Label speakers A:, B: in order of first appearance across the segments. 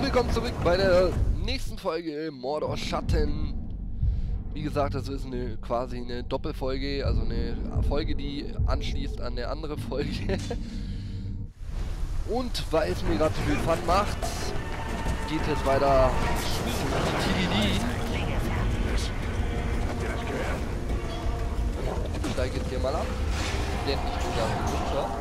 A: willkommen zurück bei der nächsten Folge Mordor Schatten. Wie gesagt, das ist quasi eine Doppelfolge, also eine Folge, die anschließt an eine andere Folge. Und weil es mir gerade so viel Fun macht, geht jetzt weiter TDD. Ich steige jetzt hier mal ab, denn ich bin da runter.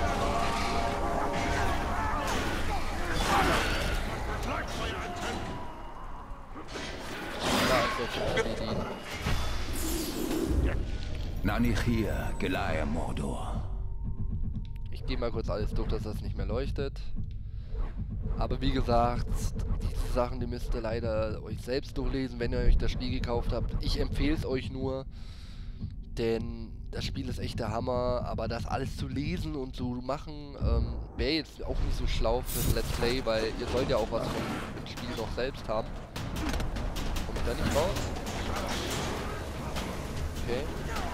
B: Nanichir, Gelaer Mordor.
A: Ich gehe mal kurz alles durch, dass das nicht mehr leuchtet. Aber wie gesagt, diese Sachen, die müsst ihr leider euch selbst durchlesen, wenn ihr euch das Spiel gekauft habt. Ich empfehle es euch nur, denn das Spiel ist echt der Hammer. Aber das alles zu lesen und zu machen, wäre jetzt auch nicht so schlau für Let's Play, weil ihr sollt ja auch was vom Spiel noch selbst haben. Komme ich da nicht raus? Okay.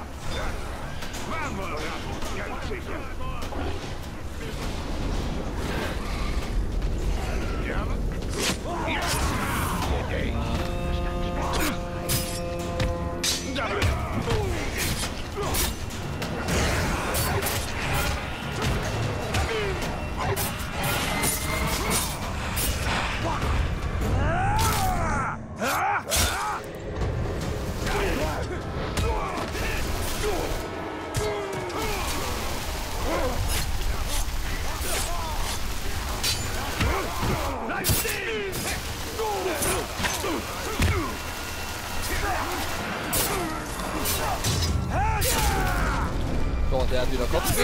A: So, der hat wieder Kopfweh.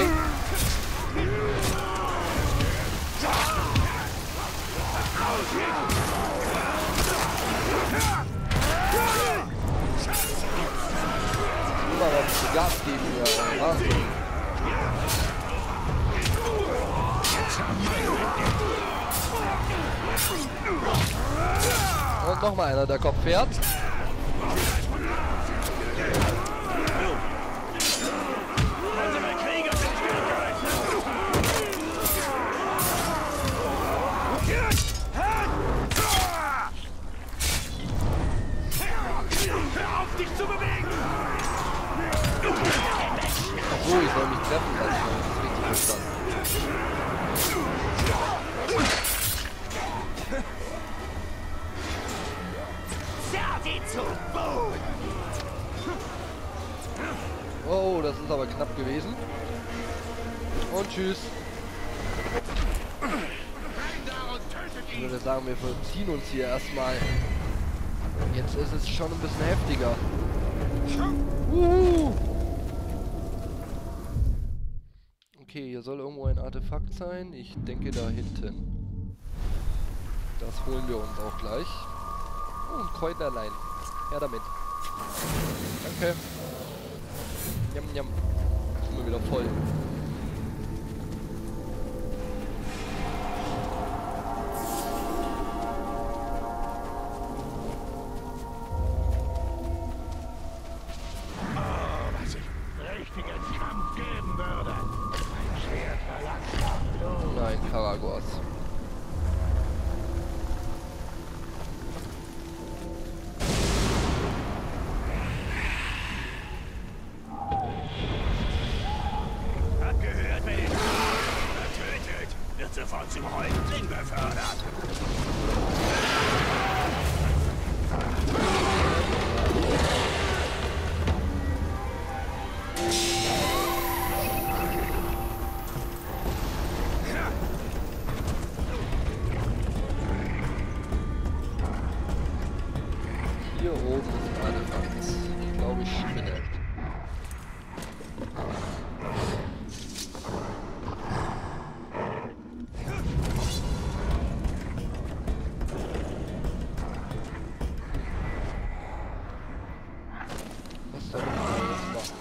A: Immer noch zu Gas geben hier. Wahnsinn. Und nochmal einer, der Kopf fährt. Oh, ich soll mich treffen lassen, das ist richtig verstanden. Oh, das ist aber knapp gewesen. Und tschüss. Ich würde sagen, wir verziehen uns hier erstmal. Jetzt ist es schon ein bisschen heftiger. Okay, hier soll irgendwo ein Artefakt sein. Ich denke da hinten. Das holen wir uns auch gleich. Oh, ein Kräuterlein. Her damit. Danke. Jam, jam. Sind wir wieder voll. Nein, Karagors.
C: Hab gehört, wer den tötet, wird sofort zum Häuptling befördert.
A: Hier oben ist ein Artefakt. Ich glaube, ich spinne. Was soll ich denn jetzt machen?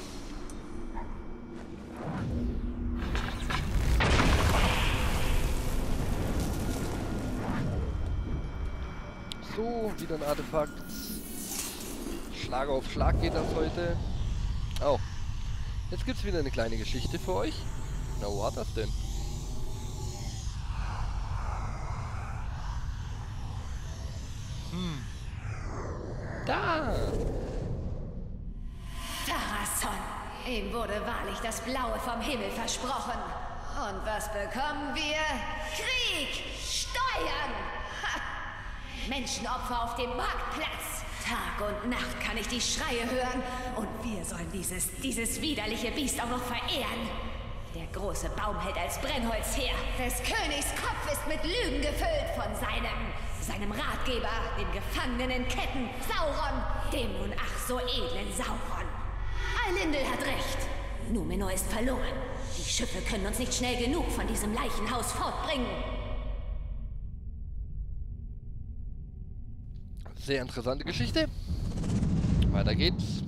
A: So, wieder ein Artefakt. Schlag auf Schlag geht das heute. Oh. Jetzt gibt es wieder eine kleine Geschichte für euch. Na, wo hat das denn? Da!
D: Tarasson, ihm wurde wahrlich das Blaue vom Himmel versprochen. Und was bekommen wir? Krieg! Steuern! Ha. Menschenopfer auf dem Marktplatz. Tag und Nacht kann ich die Schreie hören. Und wir sollen dieses widerliche Biest auch noch verehren. Der große Baum hält als Brennholz her. Des Königs Kopf ist mit Lügen gefüllt von seinem Ratgeber, dem Gefangenen in Ketten, Sauron, dem nun ach so edlen Sauron. Eilindel hat recht. Numenor ist verloren. Die Schiffe können uns nicht schnell genug von diesem Leichenhaus fortbringen.
A: Sehr interessante Geschichte. Weiter geht's.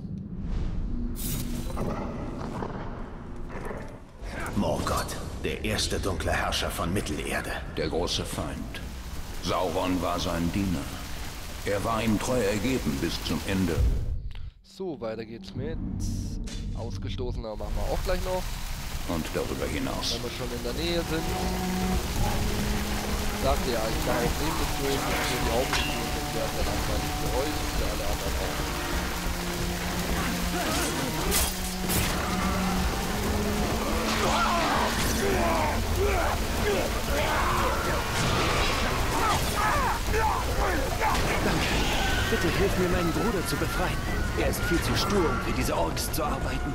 B: Morgoth, der erste dunkle Herrscher von Mittelerde.
C: Der große Feind. Sauron war sein Diener. Er war ihm treu ergeben bis zum Ende.
A: So, weiter geht's mit Ausgestoßener machen wir auch gleich noch.
C: Und darüber hinaus.
A: Wenn wir schon in der Nähe sind. Sagt ja, ich mache auch Nebenmission für die Hauptmission und der ist dann langweilig für euch und für alle anderen auch.
E: Danke. Bitte hilf mir, meinen Bruder zu befreien. Er ist viel zu stur, um für diese Orks zu arbeiten.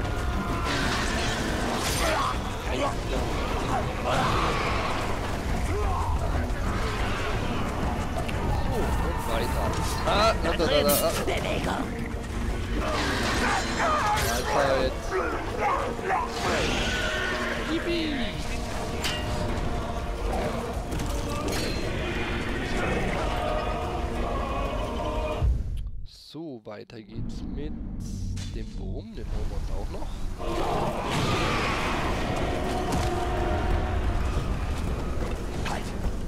A: So, und weiter.
D: Bewegung!
A: Mahlzeit. Yippie. So, weiter geht's mit dem Boom. Den holen wir uns auch noch.
C: Halt!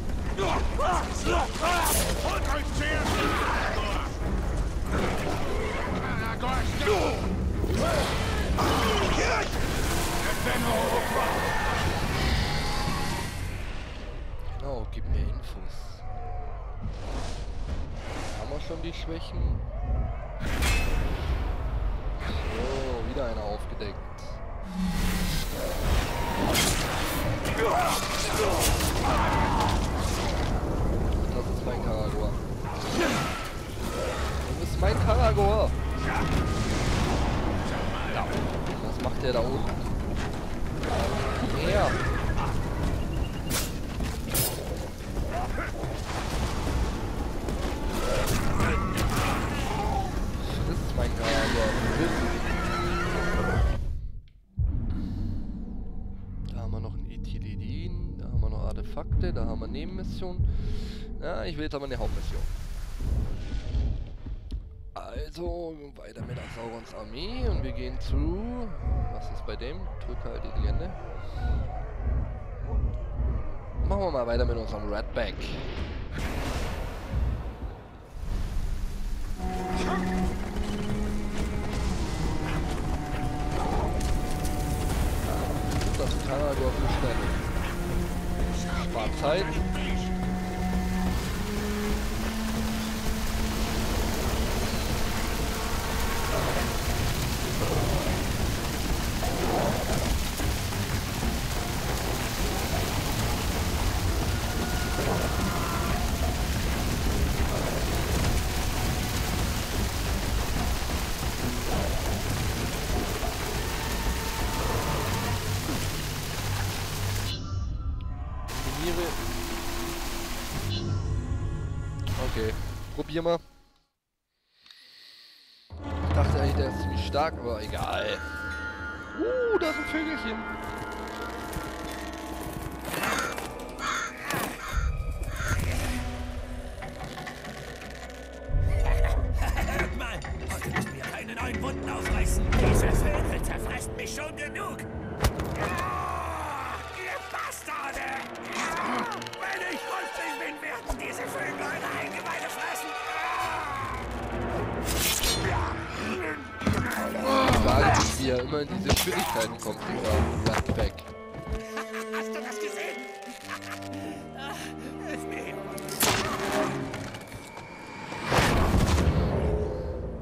F: Holt euch zuerst!
A: Genau, gib mir Infos. Haben wir schon die Schwächen? So, wieder einer aufgedeckt. Das ist mein Karagor. Das ist mein Karagor. Ja. Was macht der da unten? Ja. Das ist mein Karagor. Da haben wir noch ein Ethylidin, da haben wir noch Artefakte, da haben wir Nebenmissionen. Ja, ich will jetzt aber eine Hauptmission. Also, weiter mit Saurons Armee und wir gehen zu... Was ist bei dem? Drück halt die Legende. Machen wir mal weiter mit unserem Redback. Das Karagor für schnell. Spart Zeit. Okay, probieren wir. Ich dachte eigentlich, der ist ziemlich stark, aber egal. Da ist ein Vögelchen.
C: Hört mal! Heute müssen wir keine neuen Wunden aufreißen. Diese Vögel zerfressen mich schon genug. Ihr Bastarde! Wenn ich 50 bin, werden diese Vögel eure Eingeweide fressen.
A: Ich frage mich, wie er immer in diese Schwierigkeiten kommt, dieser Redback.
C: Hast du das gesehen? Hilf mir.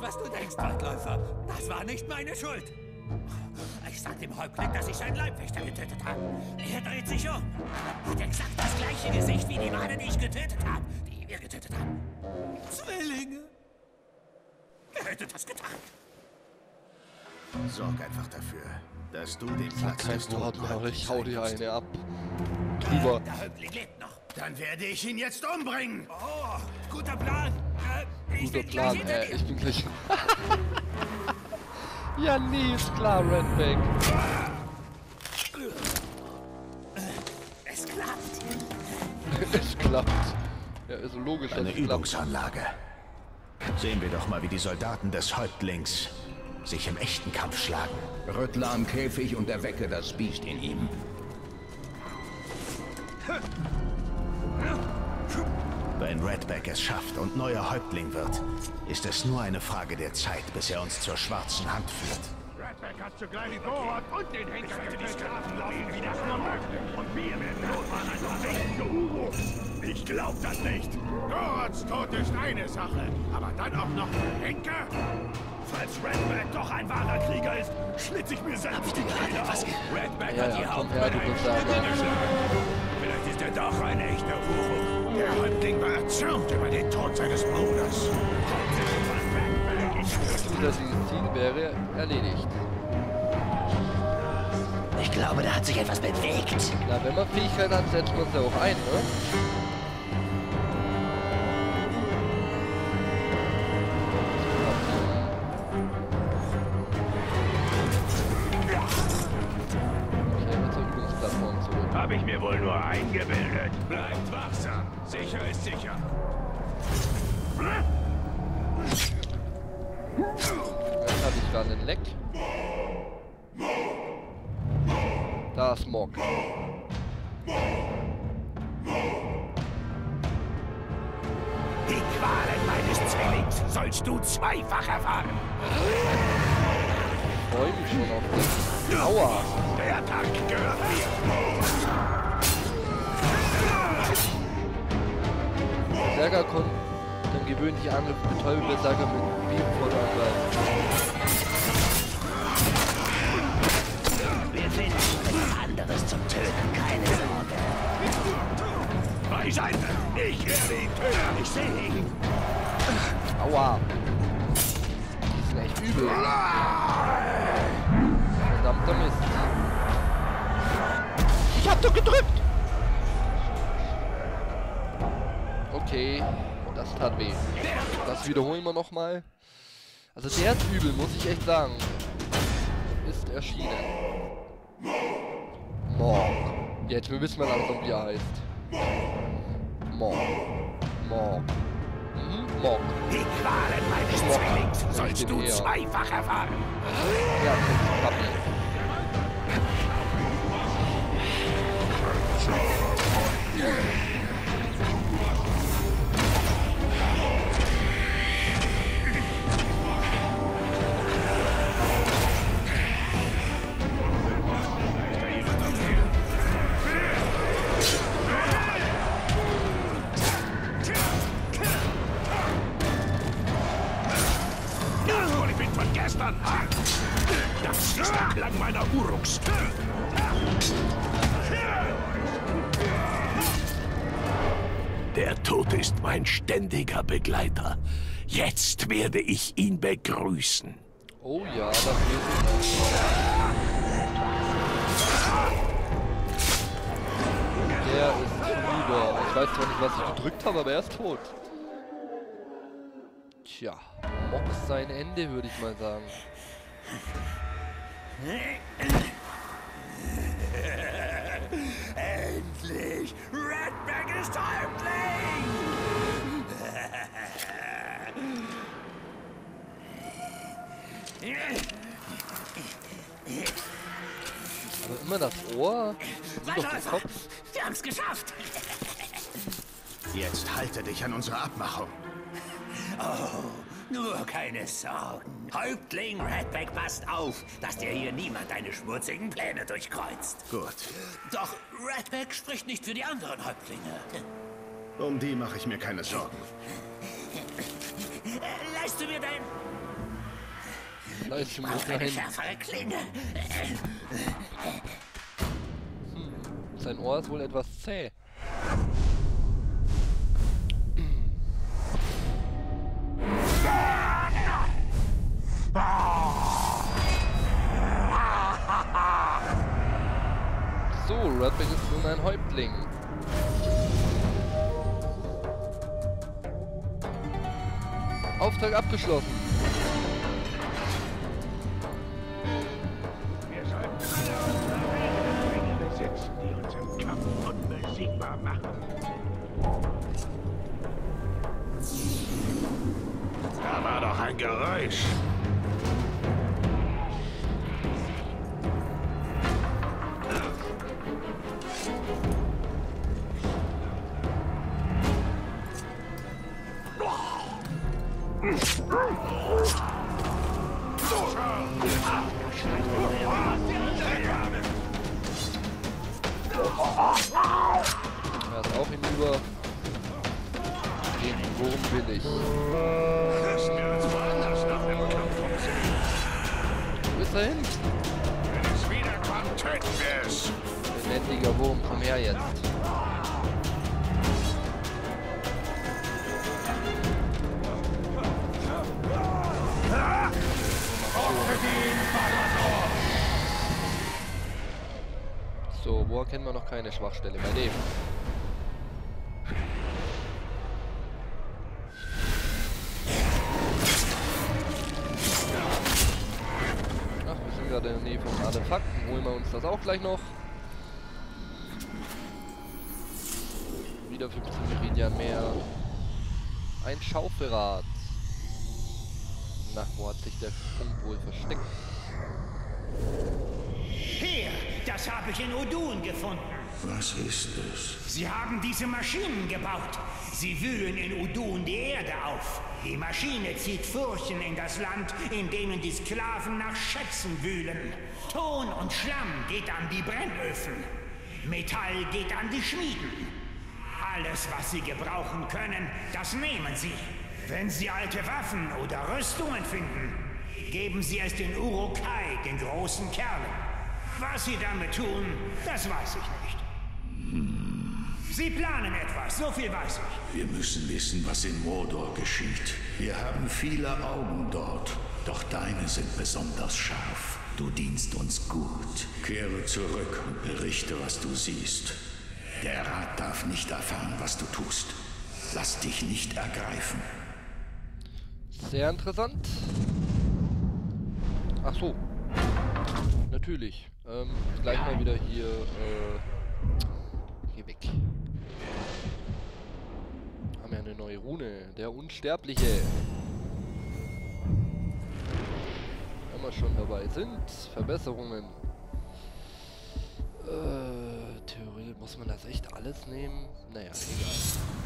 C: was du denkst, Waldläufer. Das war nicht meine Schuld. Ich sag dem Häuptling, dass ich seinen Leibwächter getötet habe. Er dreht sich um. Hat exakt das gleiche Gesicht wie die Male, die ich getötet habe. Die wir getötet haben. Zwillinge. Wer hätte das getan?
B: Sorg einfach dafür, dass du den
A: Sag
B: Platz
A: kein
B: des
A: Wort
B: Toten
A: mehr, ich hau dir
B: einnimmst.
A: eine ab. Drüber.
C: Der Häuptling lebt noch.
B: Dann werde ich ihn jetzt umbringen.
C: Oh, guter Plan. Ich
A: Guter
C: bin
A: Plan,
C: gleich hinter dir.
A: ich bin gleich... Ja, nee, ist klar, Redback.
C: Es klappt.
A: Es klappt. Ja, ist so logisch, dass
B: Eine
A: es klappt.
B: Übungsanlage. Sehen wir doch mal, wie die Soldaten des Häuptlings sich im echten Kampf schlagen.
G: Rüttle am Käfig und erwecke das Biest in ihm.
B: Wenn Redback es schafft und neuer Häuptling wird, ist es nur eine Frage der Zeit, bis er uns zur schwarzen Hand führt.
F: Redback hat zugleich die Goat und den Henker getötet. Lassen, wie das nur möglich. Und wir werden notfalls ein verwechselter Uruch. Ich glaub das nicht. Goats Tod ist eine Sache, aber dann auch noch der Henker? Falls Redback doch ein wahrer Krieger ist, schlitz ich mir selbst die Kehle auf. Redback
A: Ja,
F: hat die
A: ja, komm her, du
F: Hauptmänner
A: bist da.
F: geschlagen. Vielleicht ist er doch ein echter Uruch. Der Häuptling war erzürnt über den Tod seines Bruders.
A: Dass dieses Ziel wäre erledigt.
C: Ich glaube, da hat sich etwas bewegt.
A: Na, wenn man Fähigkeit hat, setzt man es ja auch ein, ne? Okay, mit zur Übungsplattform zurück.
F: Hab ich mir wohl nur eingebildet. Bleibt wachsam. Sicher ist sicher.
A: Jetzt hatte ich gerade einen Leck. Da ist Mog.
C: Die Qualen meines Zwillings sollst du zweifach erfahren.
A: Ich freue mich schon auf das. Aua!
F: Der Tag gehört mir.
A: Berserker konnten gewöhnliche Angriffe betäuben, Berserker mit Beamfeuer angreifen.
C: Wir finden etwas anderes zum Töten, keine Sorge.
F: Beiseite. Ich werde ihn töten. Ich sehe ihn.
A: Aua! Die sind echt übel. Verdammter Mist. Ich hab doch gedrückt! Okay, das tat weh. Das wiederholen wir nochmal. Also der ist übel, muss ich echt sagen. Ist erschienen. Morg. Jetzt wissen wir langsam, wie er heißt. Morg. Morg. Morg.
C: Die Qualen meines Zwillings sollst du zweifach erfahren.
A: Ja, das ist Papi.
F: Und ich bin von gestern. Das ist der Klang meiner Uruks. Der Tod ist mein ständiger Begleiter. Jetzt werde ich ihn begrüßen.
A: Oh ja, das geht. Der ist hinüber. Ich weiß zwar nicht, was ich gedrückt habe, aber er ist tot. Tja, Mock sein Ende, würde ich mal sagen.
C: Endlich! Redback ist Häuptling!
A: Aber immer das Ohr. Sieh doch den Kopf.
C: Wir haben's geschafft!
B: Jetzt halte dich an unsere Abmachung.
C: Oh, nur keine Sorgen. Häuptling Redback, passt auf, dass dir hier niemand deine schmutzigen Pläne durchkreuzt.
B: Gut.
C: Doch Redback spricht nicht für die anderen Häuptlinge.
B: Um die mache ich mir keine Sorgen.
C: Leist du mir dein Ich brauche eine schärfere Klinge.
A: Sein Ohr ist wohl etwas zäh. So, Ratback ist nun ein Häuptling. Auftrag abgeschlossen.
F: Wir sollten alle unsere Regeln besitzen, die uns im Kampf unbesiegbar machen. Da war doch ein Geräusch.
A: Er ist auch hinüber. Den Wurm will ich.
F: Lassen wir uns woanders nach dem Kampf umsehen.
A: Wo ist er hin?
F: Wenn es wiederkommt, töten wir es.
A: Lebendiger Wurm, komm her jetzt. So, wo erkennen wir noch keine Schwachstelle? Bei dem. Ach, wir sind gerade in der Nähe von Artefakten. Holen wir uns das auch gleich noch. Wieder 15 Meridian mehr. Ein Schaufelrad. Na, wo hat sich der Punkt wohl versteckt?
C: Hier, das habe ich in Udun gefunden.
B: Was ist es?
C: Sie haben diese Maschinen gebaut. Sie wühlen in Udun die Erde auf. Die Maschine zieht Furchen in das Land, in denen die Sklaven nach Schätzen wühlen. Ton und Schlamm geht an die Brennöfen. Metall geht an die Schmieden. Alles, was sie gebrauchen können, das nehmen sie. Wenn sie alte Waffen oder Rüstungen finden, geben sie es den Urukai, den großen Kerlen. Was sie damit tun, das weiß ich nicht. Sie planen etwas, so viel weiß ich.
B: Wir müssen wissen, was in Mordor geschieht. Wir haben viele Augen dort, doch deine sind besonders scharf. Du dienst uns gut. Kehre zurück und berichte, was du siehst. Der Rat darf nicht erfahren, was du tust. Lass dich nicht ergreifen.
A: Sehr interessant. Ach so. Natürlich. Gleich mal wieder hier, hier weg. Haben wir eine neue Rune. Der Unsterbliche. Wenn wir schon dabei sind. Verbesserungen. Theorie, muss man das echt alles nehmen? Naja, egal.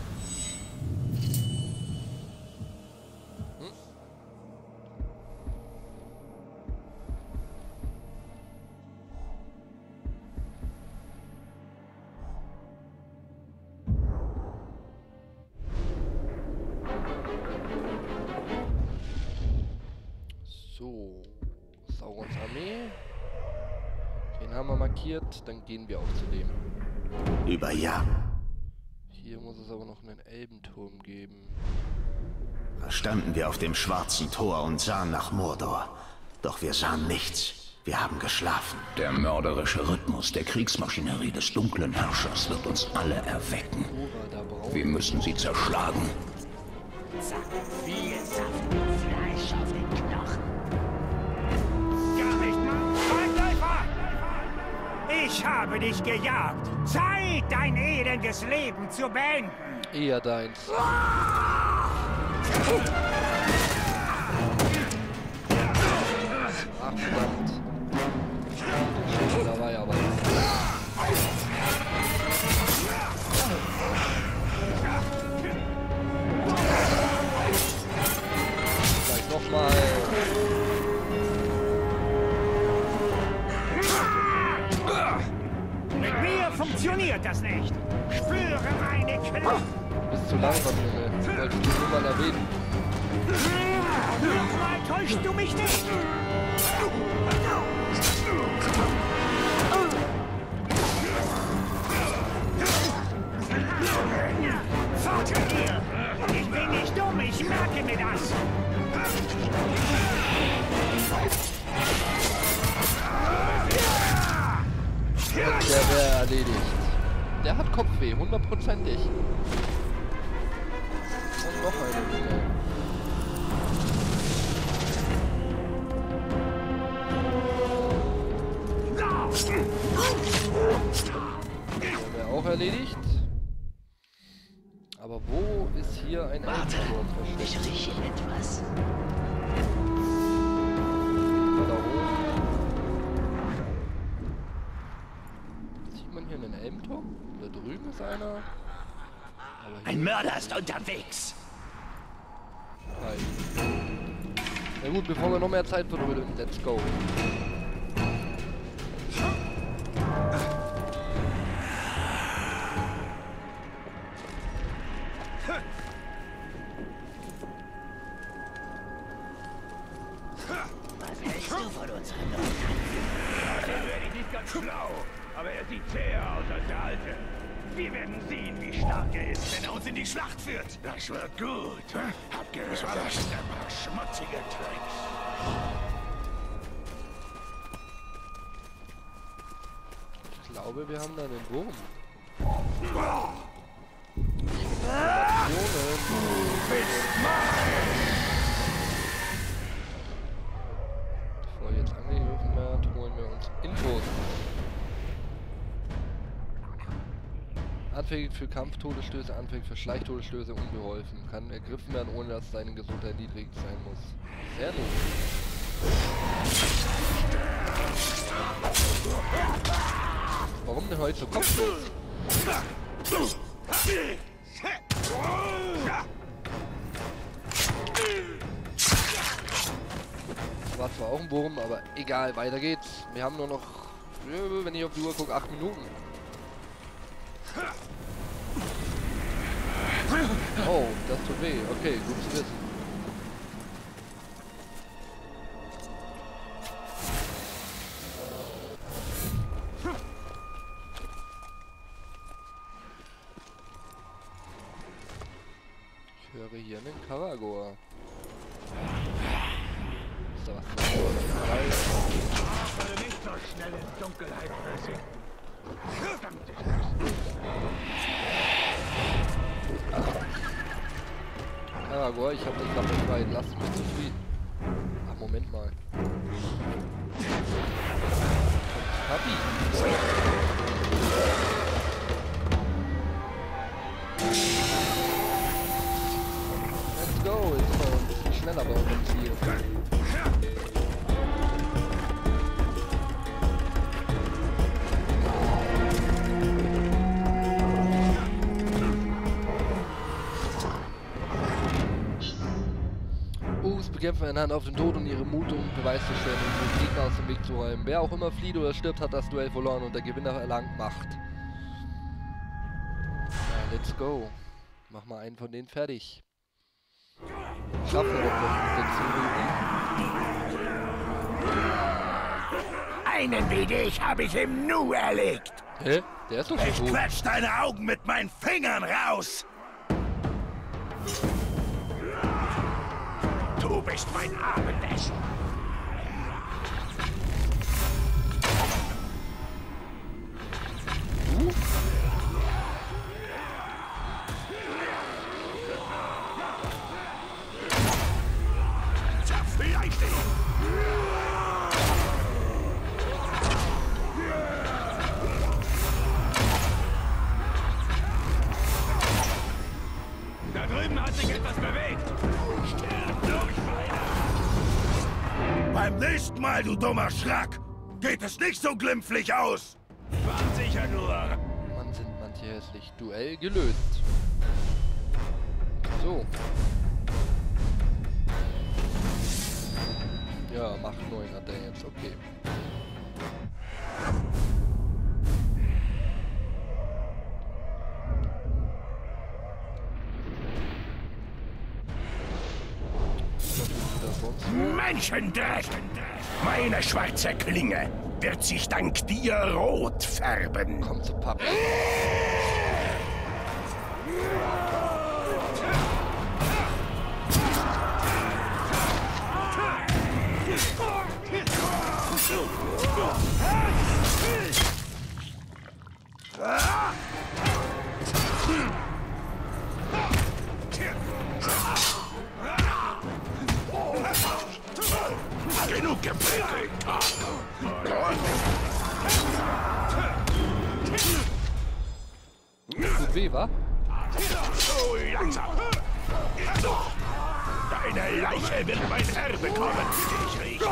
A: So, Saurons Armee. Den haben wir markiert, dann gehen wir auch zu dem.
B: Über Jahr.
A: Hier muss es aber noch einen Elbenturm geben.
B: Da standen wir auf dem schwarzen Tor und sahen nach Mordor. Doch wir sahen nichts. Wir haben geschlafen.
G: Der mörderische Rhythmus der Kriegsmaschinerie des dunklen Herrschers wird uns alle erwecken. Wir müssen sie zerschlagen.
C: Viel Saft und Fleisch auf den Knochen. Gar nicht mal. Feindläufer! Ich habe dich gejagt. Zeit, dein elendes Leben zu beenden.
A: Eher deins. Ach, verdammt. Da war ja was. Gleich nochmal.
C: Mit mir funktioniert das nicht. Spüre meine Knochen.
A: Bist zu langsam, Junge. Wolltest du nur mal erwähnen.
C: Nochmal täuschst du mich nicht! Fort mit dir! Ich bin nicht dumm, ich merke mir das!
A: Der wäre erledigt. Der hat Kopfweh, 100%ig. Und noch eine Runde. Der wäre auch erledigt. Aber wo ist hier ein Elbenturm versteckt?
E: Ich rieche etwas.
A: Da hoch. Sieht man hier einen Elbenturm? Da drüben ist einer.
C: Ein Mörder ist unterwegs!
A: Nein. Na gut, bevor wir noch mehr Zeit vertrödeln, let's go.
C: Was hältst du von unserem Norden?
F: Den werde ich nicht ganz schlau, aber er sieht zäher aus als der Alte. Wir werden sehen, wie stark er ist, wenn er uns in die Schlacht führt. Das wird gut. Abgerüstet sind ein paar schmutzige Tricks.
A: Ich glaube, wir haben da einen Wurm. Bevor jetzt angegriffen wird, holen wir uns Infos. Anfällig für Kampftodesstöße, anfällig für Schleichtodesstöße, unbeholfen. Kann ergriffen werden, ohne dass seine Gesundheit niedrig sein muss. Sehr gut. Warum denn heute so kopflos? War zwar auch ein Wurm, aber egal, weiter geht's. Wir haben nur noch, wenn ich auf die Uhr gucke, 8 Minuten. Oh, das tut weh. Okay, gut zu wissen. Ich höre hier einen Karagor. Ist da was dabei?
F: Ich werde nicht so schnell in Dunkelheit versinken. Verdammte
A: Karagor, ich habe das Klappe frei. Lass mich zufrieden. Ach, Moment mal. Papi. Let's go. Jetzt mal ein bisschen schneller bei unserem Ziel. Bekämpfen einander auf den Tod, um ihre Mut und Beweis zu stellen und den Gegner aus dem Weg zu räumen. Wer auch immer flieht oder stirbt, hat das Duell verloren und der Gewinner erlangt Macht. Ja, let's go. Mach mal einen von denen fertig. Schaffen wir doch noch 6 Minuten.
F: Einen wie dich habe ich im Nu erlegt.
A: Hä? Der ist doch schon
F: Ich
A: tot.
F: quetsch deine Augen mit meinen Fingern raus. Du bist mein Abendessen. Zerfleischt ihn. Da drüben hat sich etwas bewegt. Stirb durch, Beine. Beim nächsten Mal, du dummer Schrack, geht es nicht so glimpflich aus. War sicher nur.
A: Mann, sind manche hässlich. Duell gelöst. So. Ja, Macht 9 hat er jetzt. Okay.
F: Menschendreck! Meine schwarze Klinge wird sich dank dir rot färben.
A: Komm zu Papa.
F: Genug geprügelt!
A: Tut weh, wa?
F: So langsam! Deine Leiche wird mein Herr bekommen! Ich rieche!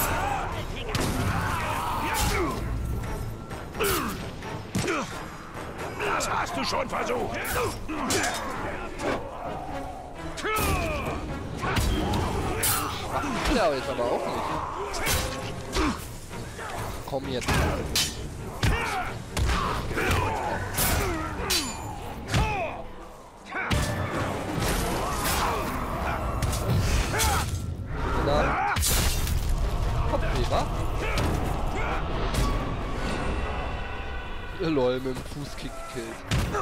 F: Das hast du schon versucht!
A: Ja, jetzt aber auch nicht. Komm jetzt. Na. Kopfweber. Lol, mit dem Fußkick gekillt.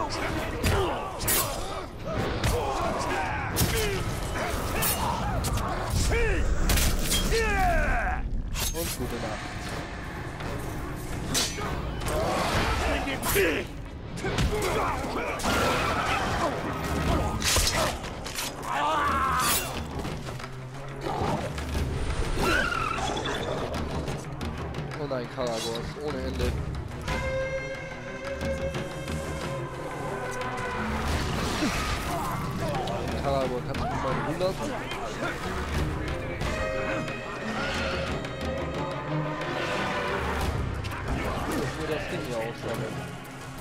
A: Und gute Nacht. Oh nein, Karagos, ohne Ende. Karagos, kannst du mich mal ruhen lassen? Nur das Ding hier aussammeln.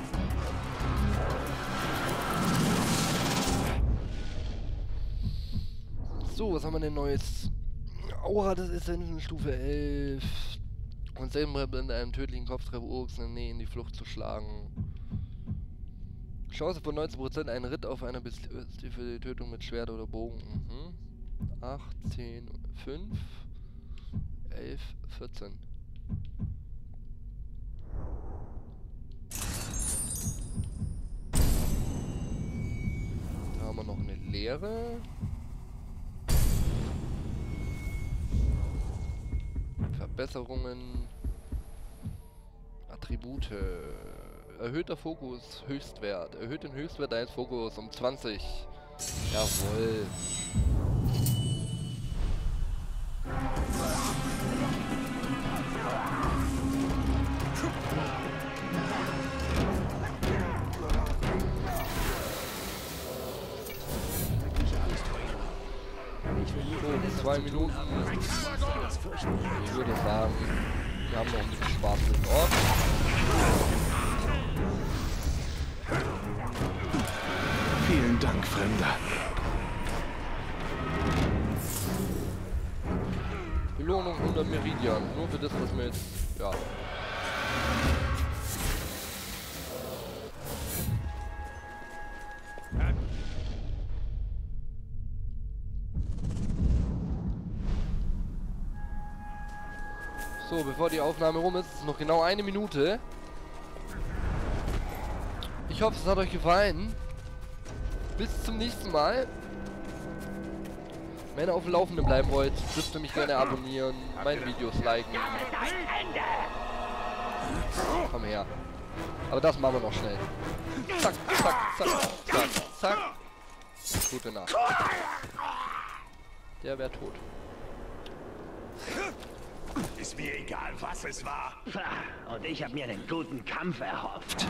A: So, was haben wir denn Neues? Aura des Essenzen Stufe 11. Und selben in einem tödlichen Kopftreffer Urks in der Nähe in die Flucht zu schlagen. Chance von 19%, ein Ritt auf einer Bestie für die Tötung mit Schwert oder Bogen. 8, 10, 5, 11, 14. Da haben wir noch eine Leere. Verbesserungen. Attribute. Erhöhter Fokus, Höchstwert. Erhöht den Höchstwert deines Fokus um 20. Jawohl. So, 2 Minuten. Ich würde sagen, wir haben noch ein bisschen Spaß im Ort.
H: Vielen Dank, Fremder.
A: Belohnung 100 Meridian. Nur für das, was wir jetzt... Ja. So, bevor die Aufnahme rum ist, ist noch genau 1 Minute. Ich hoffe, es hat euch gefallen. Bis zum nächsten Mal. Wenn ihr auf dem Laufenden bleiben wollt, dürft ihr mich gerne abonnieren, meine Videos liken. Komm her. Aber das machen wir noch schnell. Zack, zack, zack, zack, zack. Gute Nacht. Der wäre tot.
F: Ist mir egal, was es war.
C: Und ich habe mir einen guten Kampf erhofft.